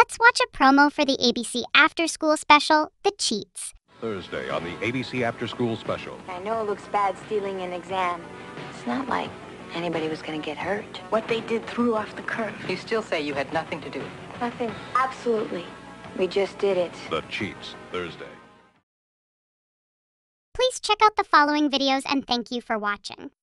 Let's watch a promo for the ABC Afterschool special, The Cheats. Thursday on the ABC Afterschool special. I know it looks bad stealing an exam. It's not like anybody was going to get hurt. What they did threw off the curve. You still say you had nothing to do? Nothing. Absolutely. We just did it. The Cheats, Thursday. Please check out the following videos and thank you for watching.